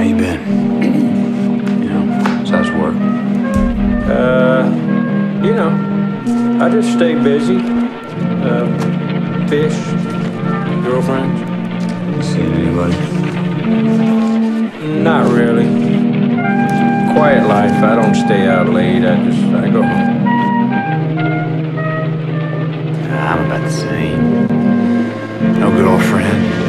How you been? How's work? I just stay busy. Fish, girlfriends. You seen anybody? Not really. Quiet life. I don't stay out late. I go home. I'm about the same. No girlfriend.